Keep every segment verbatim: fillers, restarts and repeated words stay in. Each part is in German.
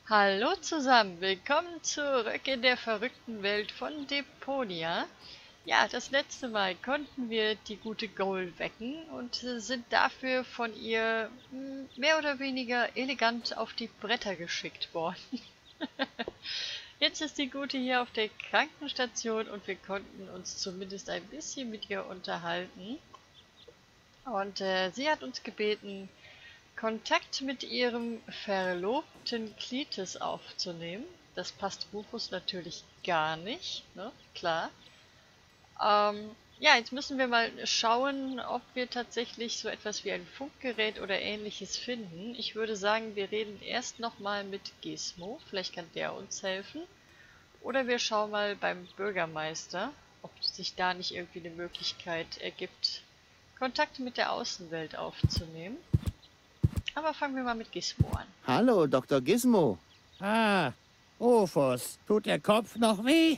Hallo zusammen, willkommen zurück in der verrückten Welt von Deponia. Ja, das letzte Mal konnten wir die gute Goal wecken und äh, sind dafür von ihr mh, mehr oder weniger elegant auf die Bretter geschickt worden. Jetzt ist die Gute hier auf der Krankenstation und wir konnten uns zumindest ein bisschen mit ihr unterhalten. Und äh, sie hat uns gebeten, Kontakt mit ihrem Verlobten Klites aufzunehmen. Das passt Rufus natürlich gar nicht, ne? Klar. Ähm, ja, jetzt müssen wir mal schauen, ob wir tatsächlich so etwas wie ein Funkgerät oder ähnliches finden. Ich würde sagen, wir reden erst nochmal mit Gizmo, vielleicht kann der uns helfen. Oder wir schauen mal beim Bürgermeister, ob sich da nicht irgendwie eine Möglichkeit ergibt, Kontakt mit der Außenwelt aufzunehmen. Aber fangen wir mal mit Gizmo an. Hallo, Doktor Gizmo. Ah, Rufus, tut der Kopf noch weh?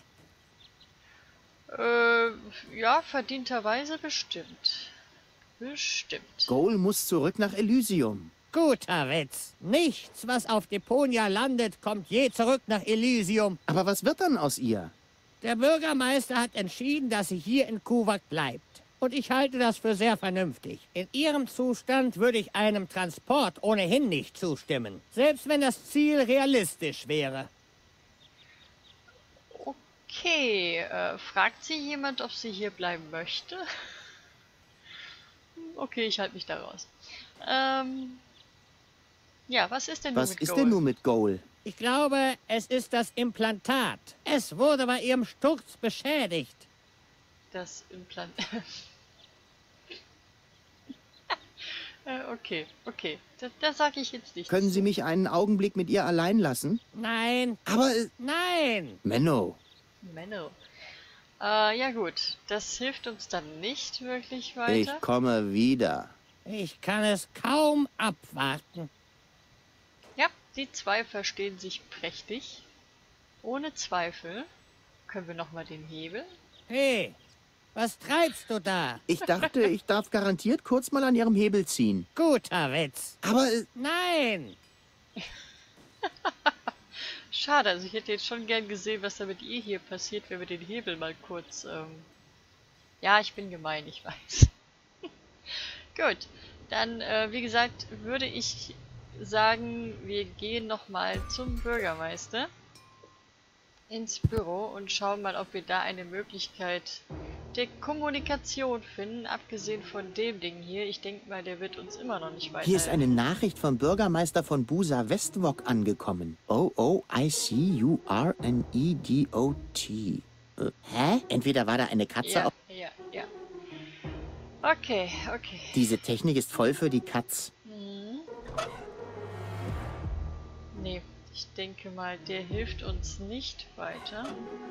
Äh, ja, verdienterweise bestimmt. Bestimmt. Goal muss zurück nach Elysium. Guter Witz. Nichts, was auf Deponia landet, kommt je zurück nach Elysium. Aber was wird dann aus ihr? Der Bürgermeister hat entschieden, dass sie hier in Kuvak bleibt. Und ich halte das für sehr vernünftig. In ihrem Zustand würde ich einem Transport ohnehin nicht zustimmen. Selbst wenn das Ziel realistisch wäre. Okay, äh, fragt sie jemand, ob sie hier bleiben möchte? Okay, ich halte mich da raus. Ähm, ja, was ist denn nun Was mit ist Goal? denn nun mit Goal? Ich glaube, es ist das Implantat. Es wurde bei ihrem Sturz beschädigt. Das Implant... äh, okay, okay. Da, da sage ich jetzt nichts. Können Sie mich einen Augenblick mit ihr allein lassen? Nein, Aber, äh, nein. Menno, Menno. Äh, ja gut. Das hilft uns dann nicht wirklich ich weiter. komme wieder. Ich kann es kaum abwarten. Ja, die zwei verstehen sich prächtig. Ohne Zweifel. Können wir nochmal den Hebel? Hey, was treibst du da? Ich dachte, ich darf garantiert kurz mal an Ihrem Hebel ziehen. Guter Witz. Aber, äh, Nein. Schade, also ich hätte jetzt schon gern gesehen, was da mit ihr hier passiert, wenn wir den Hebel mal kurz, ähm... Ja, ich bin gemein, ich weiß. Gut, dann, äh, wie gesagt, würde ich sagen, wir gehen nochmal zum Bürgermeister ins Büro und schauen mal, ob wir da eine Möglichkeit der Kommunikation finden, abgesehen von dem Ding hier. Ich denke mal, der wird uns immer noch nicht weiterhelfen. hier ist eine Nachricht vom Bürgermeister von Busa Westwok angekommen. Oh, oh, I see you are an E D O T. Äh, hä? Entweder war da eine Katze Ja, auf... ja, ja. Okay, okay. Diese Technik ist voll für die Katz. Mhm. Nee, ich denke mal, der hilft uns nicht weiter.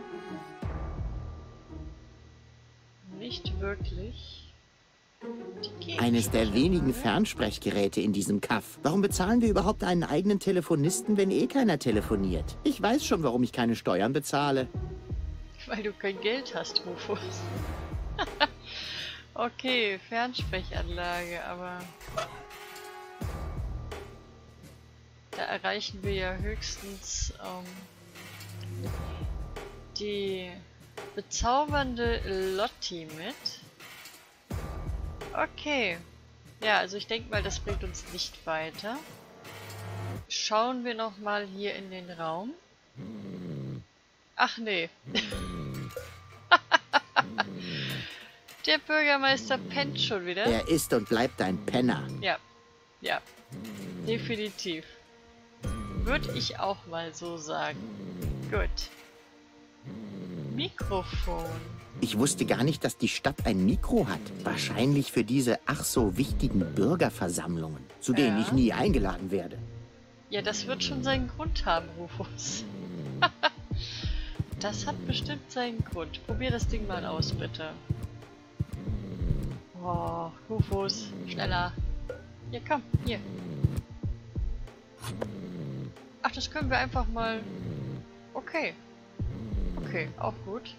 Nicht wirklich. Die geht Eines der nicht. wenigen Fernsprechgeräte in diesem Kaff. Warum bezahlen wir überhaupt einen eigenen Telefonisten, wenn eh keiner telefoniert? Ich weiß schon, warum ich keine Steuern bezahle. Weil du kein Geld hast, Rufus. Okay, Fernsprechanlage, aber... Da erreichen wir ja höchstens ähm, die bezaubernde Lotti mit. Okay. Ja, also ich denke mal, das bringt uns nicht weiter. Schauen wir noch mal hier in den Raum. Ach nee. Der Bürgermeister pennt schon wieder. Er ist und bleibt ein Penner. Ja, ja, definitiv. Würde ich auch mal so sagen. Gut. Mikrofon. Ich wusste gar nicht, dass die Stadt ein Mikro hat. Wahrscheinlich für diese ach so wichtigen Bürgerversammlungen, zu denen Ja. ich nie eingeladen werde. Ja, das wird schon seinen Grund haben, Rufus. Das hat bestimmt seinen Grund. Probier das Ding mal aus, bitte. Oh, Rufus, schneller. Hier, komm, hier. Ach, das können wir einfach mal... Okay. Okay, auch gut.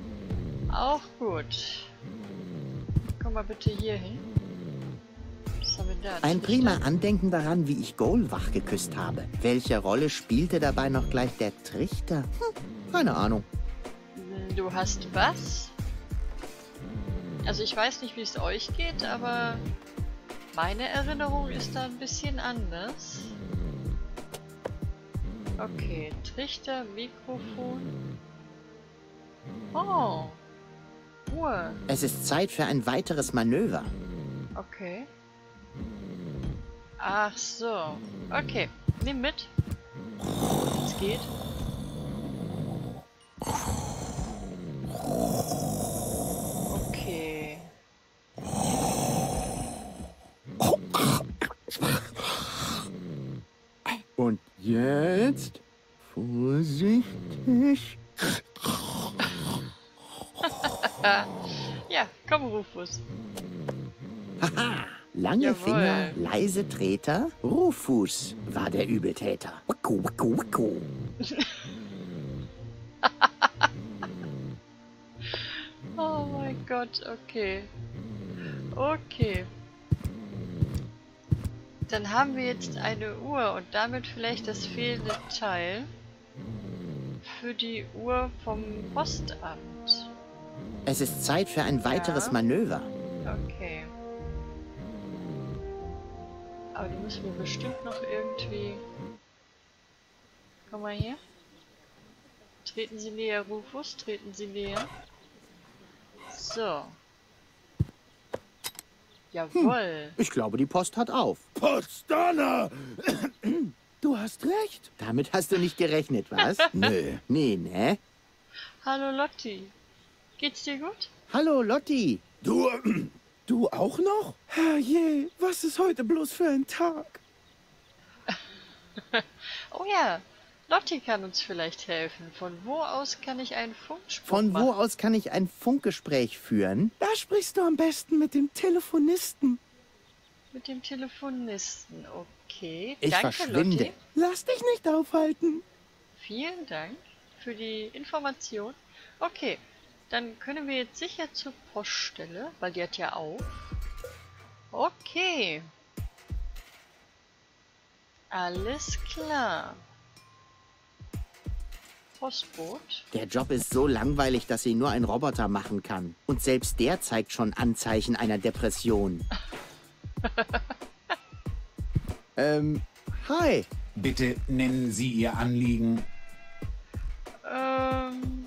Auch gut. Komm mal bitte hier hin. Was haben wir da? Ein Trichter? prima Andenken daran, wie ich Goal wach geküsst habe. Welche Rolle spielte dabei noch gleich der Trichter? Hm, keine Ahnung. Du hast was? Also ich weiß nicht, wie es euch geht, aber meine Erinnerung ist da ein bisschen anders. Okay, Trichter, Mikrofon. Oh, Uhr. Es ist Zeit für ein weiteres Manöver. Okay. Ach so. Okay, nimm mit. Es geht. Okay. Und jetzt vorsichtig. Ja, komm, Rufus. Haha, lange Jawohl. Finger, leise Treter. Rufus war der Übeltäter. Wacko, wacko, wacko. Oh mein Gott, okay. Okay. Dann haben wir jetzt eine Uhr und damit vielleicht das fehlende Teil für die Uhr vom Postamt. Es ist Zeit für ein weiteres Ja. Manöver. Okay. Aber die müssen wir bestimmt noch irgendwie... Komm mal hier. Treten Sie näher, Rufus. Treten Sie näher. So. Jawohl. Ich glaube, die Post hat auf. Potsdamer! Du hast recht. Damit hast du nicht gerechnet, was? Nee. Nee, ne? Hallo Lotti. Geht's dir gut? Hallo, Lotti. Du, du auch noch? Herrje, was ist heute bloß für ein Tag? Oh ja. Lotti kann uns vielleicht helfen. Von wo aus kann ich einen Funkspruch Von machen? wo aus kann ich ein Funkgespräch führen? Da sprichst du am besten mit dem Telefonisten. Mit dem Telefonisten. Okay. Ich Danke, verschwinde. Lotti. Lass dich nicht aufhalten. Vielen Dank für die Information. Okay, dann können wir jetzt sicher zur Poststelle, weil die hat ja auf. Okay. Alles klar. Postboot. Der Job ist so langweilig, dass ihn nur ein Roboter machen kann. Und selbst der zeigt schon Anzeichen einer Depression. ähm, hi. Bitte nennen Sie Ihr Anliegen. Ähm.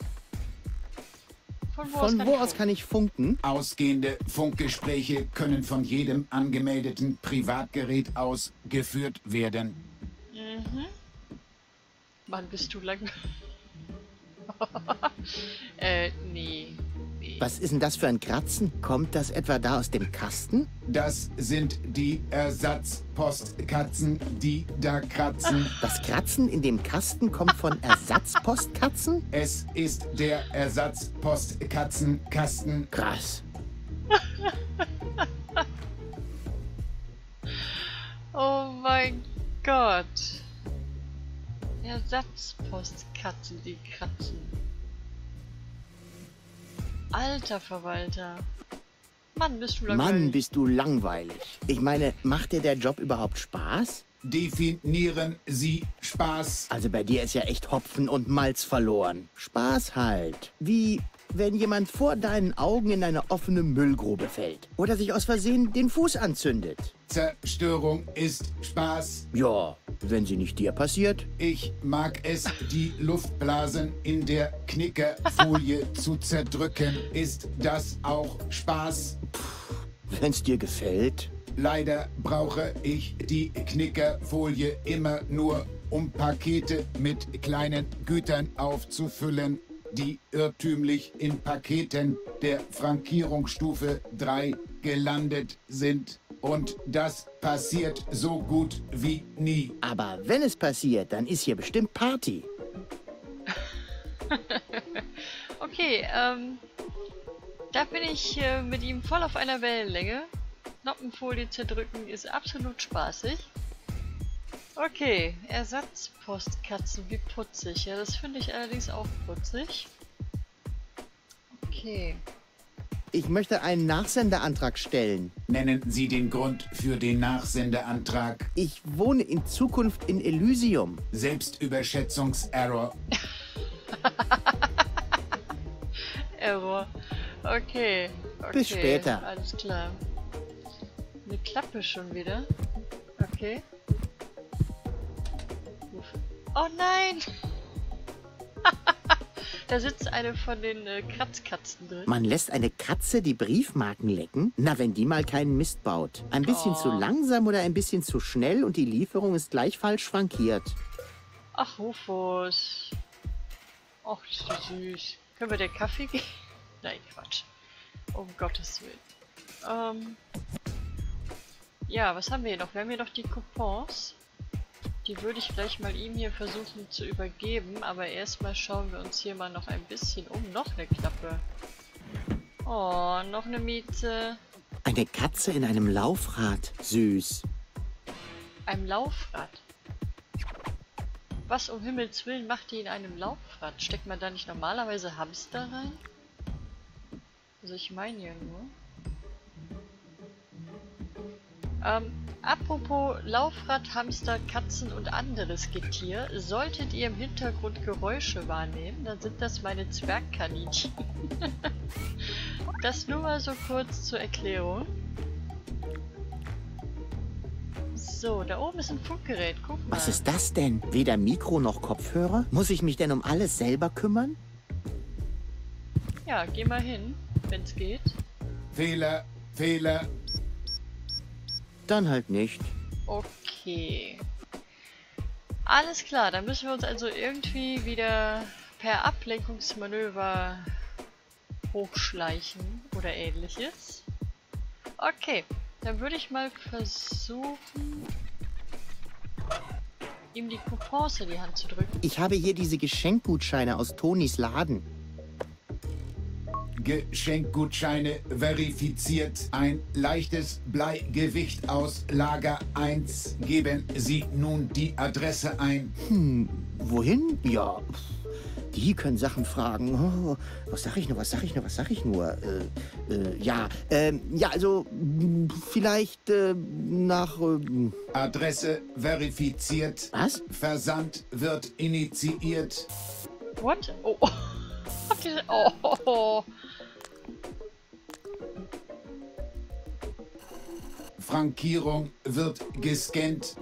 Von wo aus Von kann wo ich aus kann ich funken? Ausgehende Funkgespräche können von jedem angemeldeten Privatgerät aus geführt werden. Mhm. Mann, bist du lang. äh, nee. nee. Was ist denn das für ein Kratzen? Kommt das etwa da aus dem Kasten? Das sind die Ersatzpostkatzen, die da kratzen. Das Kratzen in dem Kasten kommt von Ersatzpostkatzen? Es ist der Ersatzpostkatzenkasten. Krass. Oh mein Gott. Ersatzpostkatzen, die kratzen. Alter Verwalter. Mann, bist du langweilig. Mann, bist du langweilig. Ich meine, macht dir der Job überhaupt Spaß? Definieren Sie Spaß. Also bei dir ist ja echt Hopfen und Malz verloren. Spaß halt. Wie wenn jemand vor deinen Augen in eine offene Müllgrube fällt. Oder sich aus Versehen den Fuß anzündet. Zerstörung ist Spaß. Ja, wenn sie nicht dir passiert. Ich mag es, die Luftblasen in der Knickerfolie zu zerdrücken. Ist das auch Spaß? Wenn's dir gefällt. Leider brauche ich die Knickerfolie immer nur, um Pakete mit kleinen Gütern aufzufüllen, die irrtümlich in Paketen der Frankierungsstufe drei gelandet sind. Und das passiert so gut wie nie. Aber wenn es passiert, dann ist hier bestimmt Party. Okay, ähm, da bin ich äh, mit ihm voll auf einer Wellenlänge. Noppenfolie zerdrücken ist absolut spaßig. Okay, Ersatzpostkatzen, wie putzig. Ja, das finde ich allerdings auch putzig. Okay. Ich möchte einen Nachsendeantrag stellen. Nennen Sie den Grund für den Nachsendeantrag. Ich wohne in Zukunft in Elysium. Selbstüberschätzungserror. Error. Okay. okay. Bis später. Alles klar. Eine Klappe schon wieder. Okay. Oh nein! Da sitzt eine von den äh, Kratzkatzen drin. Man lässt eine Katze die Briefmarken lecken? Na, wenn die mal keinen Mist baut. Ein bisschen Oh. zu langsam oder ein bisschen zu schnell und die Lieferung ist gleich falsch frankiert. Ach, Rufus. Ach, ist das süß. Können wir dir Kaffee geben? Nein, Quatsch. Um Gottes Willen. Ähm. Ja, was haben wir hier noch? Wir haben hier noch die Coupons. Die würde ich gleich mal ihm hier versuchen zu übergeben, aber erstmal schauen wir uns hier mal noch ein bisschen um. Noch eine Klappe. Oh, noch eine Miete. Eine Katze in einem Laufrad. Süß. Ein Laufrad. Was um Himmels Willen macht die in einem Laufrad? Steckt man da nicht normalerweise Hamster rein? Also ich meine ja nur. Ähm, apropos Laufrad, Hamster, Katzen und anderes Getier. Solltet ihr im Hintergrund Geräusche wahrnehmen, dann sind das meine Zwergkaninchen. Das nur mal so kurz zur Erklärung. So, da oben ist ein Funkgerät, guck mal. Was ist das denn? Weder Mikro noch Kopfhörer? Muss ich mich denn um alles selber kümmern? Ja, geh mal hin, wenn's geht. Fehler, Fehler. Dann halt nicht. Okay. Alles klar, dann müssen wir uns also irgendwie wieder per Ablenkungsmanöver hochschleichen oder ähnliches. Okay, dann würde ich mal versuchen, ihm die Coupons in die Hand zu drücken. Ich habe hier diese Geschenkgutscheine aus Tonis Laden. Geschenkgutscheine verifiziert. Ein leichtes Bleigewicht aus Lager eins. Geben Sie nun die Adresse ein. Hm, wohin? Ja, die können Sachen fragen. Oh, was sag ich nur, was sag ich nur, was sag ich nur? Äh, äh, ja, ähm, ja, also mh, vielleicht äh, nach... Äh, Adresse verifiziert. was? Versand wird initiiert. What? Oh, oh. Habt ihr... Oh, oh, oh. Frankierung wird gescannt.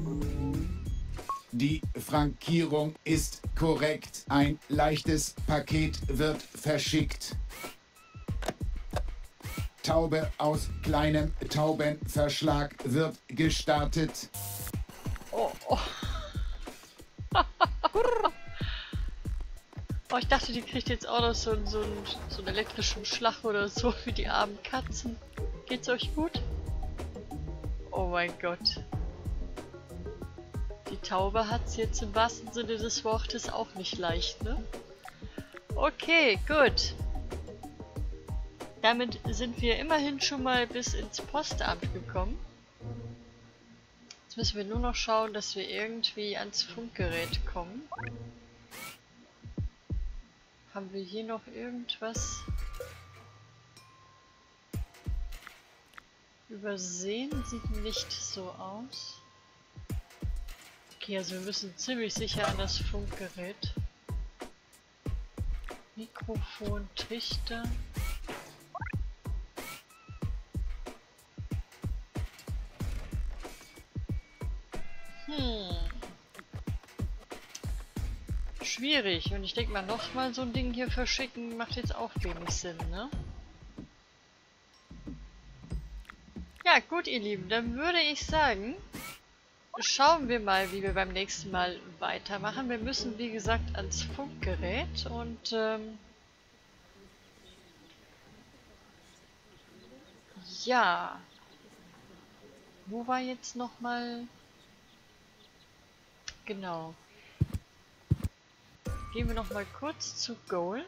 Die Frankierung ist korrekt. Ein leichtes Paket wird verschickt. Taube aus kleinem Taubenverschlag wird gestartet. Oh, oh. Oh, ich dachte, die kriegt jetzt auch noch so, einen- so, einen, so einen elektrischen Schlag oder so für die armen Katzen. Geht's euch gut? Oh mein Gott. Die Taube hat's jetzt im wahrsten Sinne des Wortes auch nicht leicht, ne? Okay, gut. Damit sind wir immerhin schon mal bis ins Postamt gekommen. Jetzt müssen wir nur noch schauen, dass wir irgendwie ans Funkgerät kommen. Haben wir hier noch irgendwas übersehen? Sieht nicht so aus. Okay, also wir müssen ziemlich sicher an das Funkgerät. Mikrofon, Trichter. Hm. Schwierig. Und ich denke mal, nochmal so ein Ding hier verschicken macht jetzt auch wenig Sinn, ne? Ja, gut, ihr Lieben. Dann würde ich sagen, schauen wir mal, wie wir beim nächsten Mal weitermachen. Wir müssen, wie gesagt, ans Funkgerät und ähm, ja. Wo war jetzt nochmal? Genau. Gehen wir noch mal kurz zu Goal.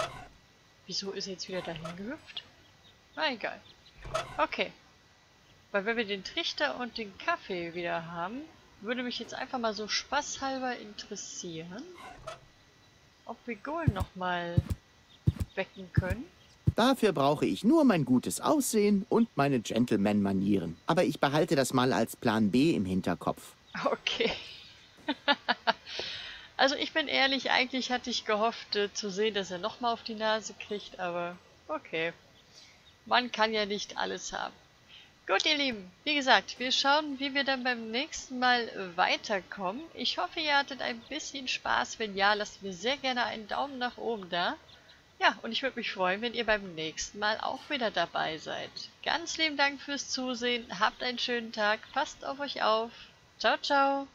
Wieso ist er jetzt wieder dahin gehüpft? Na egal. Okay. Weil wenn wir den Trichter und den Kaffee wieder haben, würde mich jetzt einfach mal so spaßhalber interessieren, ob wir Goal nochmal wecken können. Dafür brauche ich nur mein gutes Aussehen und meine Gentleman-Manieren. Aber ich behalte das mal als Plan B im Hinterkopf. Okay. Also ich bin ehrlich, eigentlich hatte ich gehofft äh, zu sehen, dass er nochmal auf die Nase kriegt, aber okay. Man kann ja nicht alles haben. Gut, ihr Lieben, wie gesagt, wir schauen, wie wir dann beim nächsten Mal weiterkommen. Ich hoffe, ihr hattet ein bisschen Spaß. Wenn ja, lasst mir sehr gerne einen Daumen nach oben da. Ja, und ich würde mich freuen, wenn ihr beim nächsten Mal auch wieder dabei seid. Ganz lieben Dank fürs Zusehen, habt einen schönen Tag, passt auf euch auf. Ciao, ciao.